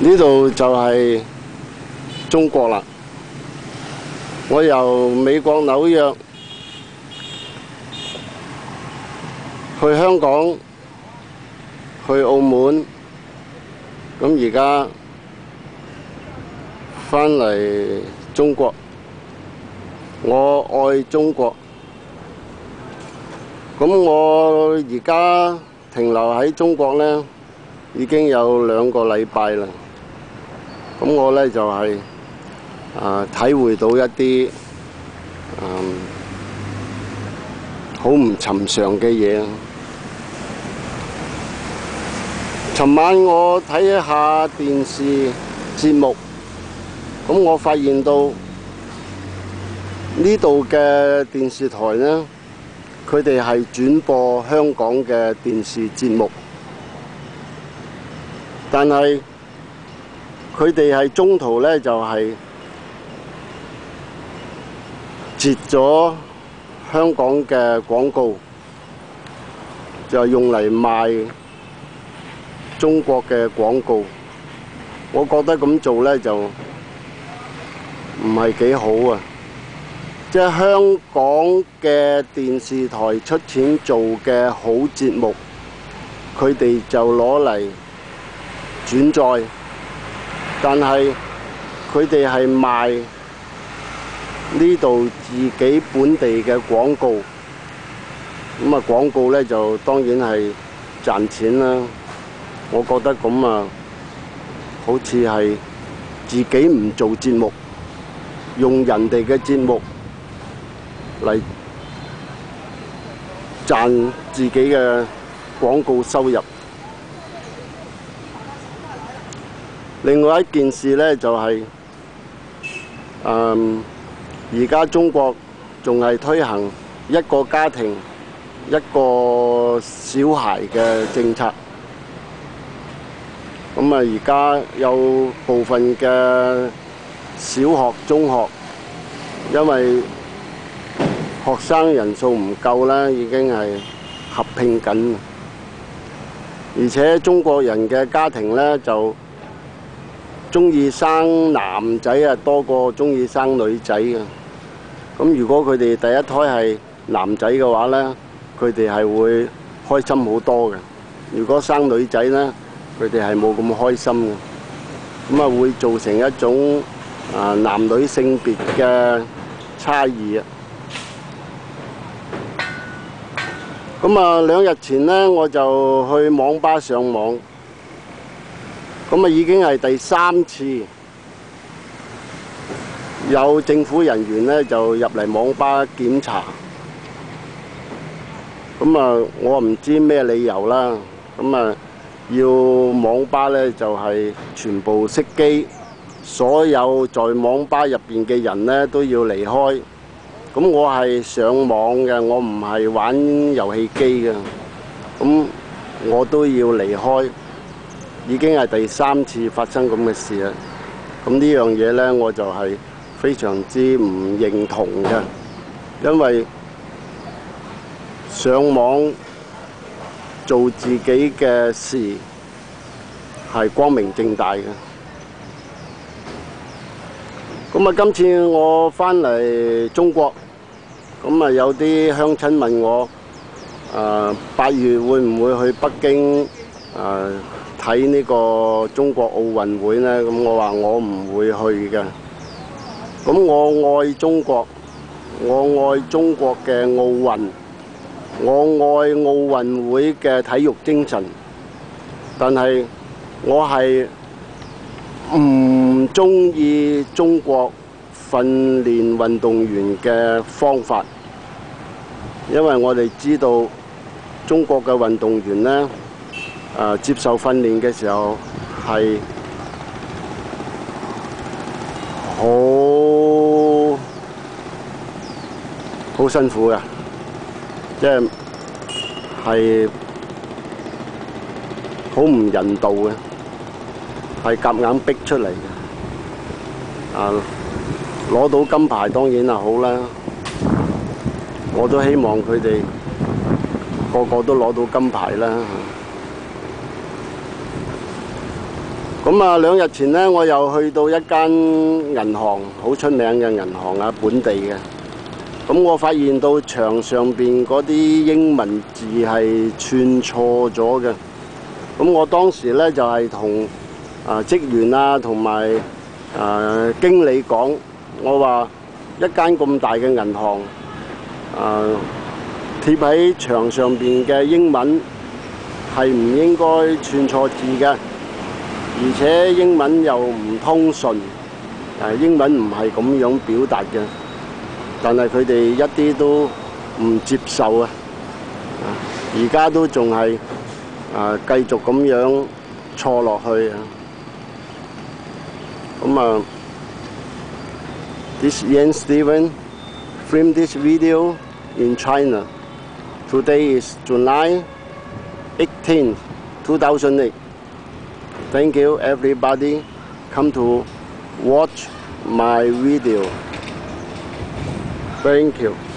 呢度就係中國啦。我由美國紐約去香港，去澳門，咁而家返嚟中國。我愛中國。咁我而家停留喺中國呢，已經有2個禮拜啦。咁我呢就係體會到一啲好唔尋常嘅嘢。尋晚我睇一下電視節目，咁我發現到呢度嘅電視台呢，佢哋係轉播香港嘅電視節目，但係佢哋係中途呢就係截咗香港嘅廣告，就用嚟賣中國嘅廣告。我覺得咁做呢就唔係幾好啊！即係香港嘅電視台出錢做嘅好節目，佢哋就攞嚟轉載，但係佢哋係賣呢度自己本地嘅廣告，咁啊廣告呢就當然係賺錢啦。我覺得咁啊，好似係自己唔做節目，用人哋嘅節目嚟賺自己嘅廣告收入。另外一件事呢，就係而家中國仲係推行一個家庭一個小孩嘅政策。咁啊，而家有部分嘅小學、中學，因為學生人數唔夠啦，已經係合併緊。而且中國人嘅家庭呢，就鍾意生男仔啊，多過鍾意生女仔嘅。咁如果佢哋第一胎係男仔嘅話呢，佢哋係會開心好多嘅。如果生女仔呢，佢哋係冇咁開心嘅。咁啊，會造成一種男女性別嘅差異啊。咁啊，2日前呢，我就去網吧上網，咁啊已經係第3次有政府人員呢就入嚟網吧檢查。咁啊，我唔知咩理由啦。咁啊，要網吧呢就係全部熄機，所有在網吧入邊嘅人呢都要離開。咁我係上網嘅，我唔係玩遊戲機嘅，咁我都要離開。已經係第3次發生咁嘅事啦。咁呢樣嘢呢，我就係非常之唔認同嘅，因為上網做自己嘅事係光明正大嘅。咁啊，今次我返嚟中國，咁啊有啲鄉親問我，8月會唔會去北京睇呢個中國奧運會呢？咁我話我唔會去嘅。咁我愛中國，我愛中國嘅奧運，我愛奧運會嘅體育精神，但係我係唔中意中國訓練運動員嘅方法，因為我哋知道中國嘅運動員呢，接受訓練嘅時候係好辛苦嘅，即係好唔人道嘅，係夾硬逼出嚟嘅。攞到金牌當然係好啦，我都希望佢哋個個都攞到金牌啦。咁咁啊，2日前呢，我又去到一間銀行，好出名嘅銀行啊，本地嘅。咁我發現到牆上邊嗰啲英文字係串錯咗嘅。咁我當時呢，就係同職員啊同埋經理講，我話一間咁大嘅銀行，貼喺牆上邊嘅英文係唔應該串錯字嘅。而且英文又唔通順，英文唔係咁樣表達嘅，但係佢哋一啲都唔接受啊！而家都仲係繼續咁樣錯落去啊！咁啊 ，This Ian Stephen filmed this video in China. Today is July 18, 2008. Thank you everybody come to watch my video. Thank you.